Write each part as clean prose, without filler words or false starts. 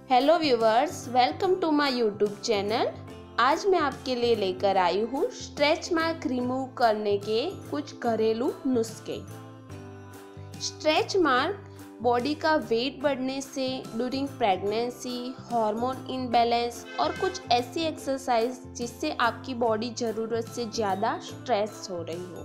Hello viewers, welcome to my YouTube channel. आज मैं आपके लिए लेकर आई हूँ स्ट्रेच मार्क रिमूव करने के कुछ घरेलू नुस्खे। स्ट्रेच मार्क बॉडी का वेट बढ़ने से, ड्यूरिंग प्रेगनेंसी, हार्मोन इनबैलेंस और कुछ ऐसी एक्सरसाइज जिससे आपकी बॉडी ज़रूरत से ज़्यादा स्ट्रेस हो रही हो,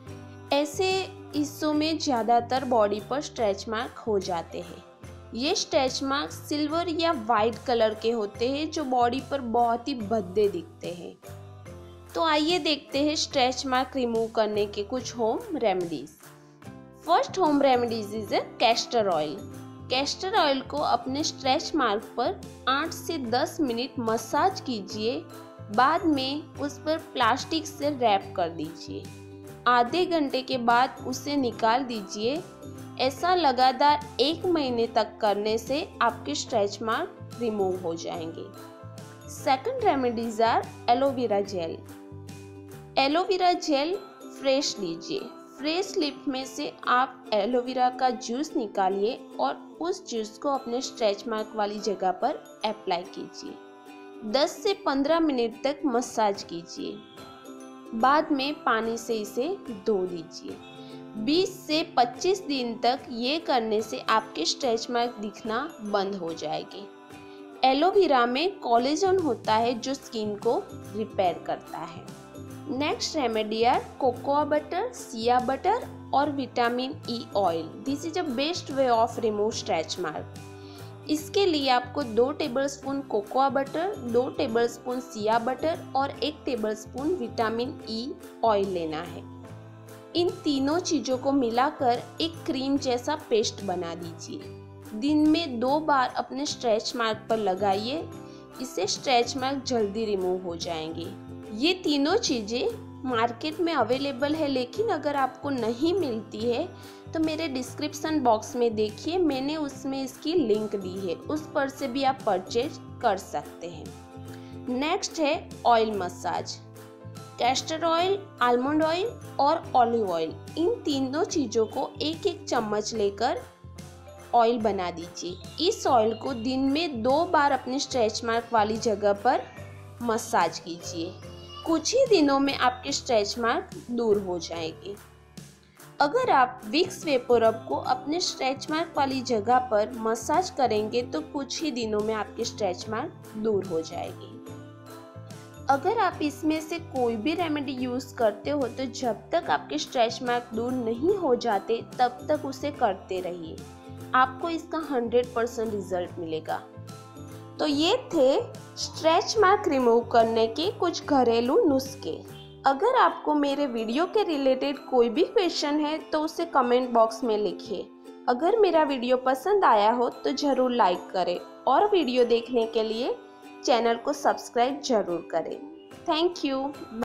ऐसे हिस्सों में ज़्यादातर बॉडी पर स्ट्रेच मार्क हो जाते हैं। ये स्ट्रेच मार्क सिल्वर या वाइट कलर के होते हैं जो बॉडी पर बहुत ही भद्दे दिखते हैं। तो आइए देखते हैं स्ट्रेच मार्क रिमूव करने के कुछ home remedies. First home remedies is castor oil. Castor oil को अपने स्ट्रेच मार्क पर 8 से 10 मिनट मसाज कीजिए। बाद में उस पर प्लास्टिक से रैप कर दीजिए। आधे घंटे के बाद उसे निकाल दीजिए। ऐसा लगातार 1 महीने तक करने से आपके स्ट्रेच मार्क रिमूव हो जाएंगे। Second remedies are aloe vera gel. Aloe vera gel fresh लीजिए। फ्रेश लीफ में से आप एलोवेरा का जूस निकालिए और उस जूस को अपने स्ट्रेच मार्क वाली जगह पर अप्लाई कीजिए। 10 से 15 मिनट तक मसाज कीजिए। बाद में पानी से इसे धो दीजिए। 20 से 25 दिन तक ये करने से आपके स्ट्रेच मार्क दिखना बंद हो जाएंगे। एलोवेरा में कोलेजन होता है जो स्किन को रिपेयर करता है। Next remedy are cocoa butter, shea butter और vitamin E oil. This is a best way of remove stretch mark. इसके लिए आपको 2 tablespoon cocoa butter, 2 tablespoon shea butter और 1 टेबलस्पून विटामिन ई ऑयल लेना है। इन तीनों चीज़ों को मिलाकर एक क्रीम जैसा पेस्ट बना दीजिए। दिन में 2 बार अपने स्ट्रेच मार्क पर लगाइए। इससे स्ट्रेच मार्क जल्दी रिमूव हो जाएंगे। ये तीनों चीज़ें मार्केट में अवेलेबल है, लेकिन अगर आपको नहीं मिलती है तो मेरे डिस्क्रिप्शन बॉक्स में देखिए, मैंने उसमें इसकी लिंक दी है, उस पर से भी आप परचेज कर सकते हैं। नेक्स्ट है oil massage. Castor oil, almond oil और ऑलिव ऑयल, इन तीनों चीज़ों को 1-1 चम्मच लेकर ऑयल बना दीजिए। इस ऑयल को दिन में 2 बार अपने स्ट्रेच मार्क वाली जगह पर मसाज कीजिए। कुछ ही दिनों में आपके स्ट्रेच मार्क दूर हो जाएंगे। अगर आप विक्स वेपोरब को अपने स्ट्रेच मार्क वाली जगह पर मसाज करेंगे तो कुछ ही दिनों में आपके स्ट्रेच मार्क दूर हो जाएंगे। अगर आप इसमें से कोई भी रेमेडी यूज़ करते हो तो जब तक आपके स्ट्रेच मार्क दूर नहीं हो जाते तब तक उसे करते रहिए। आपको इसका 100% रिजल्ट मिलेगा। तो ये थे स्ट्रेच मार्क रिमूव करने के कुछ घरेलू नुस्खे। अगर आपको मेरे वीडियो के रिलेटेड कोई भी क्वेश्चन है तो उसे कमेंट बॉक्स में लिखिए। अगर मेरा वीडियो पसंद आया हो तो ज़रूर लाइक करें और वीडियो देखने के लिए चैनल को सब्सक्राइब जरूर करें। Thank you.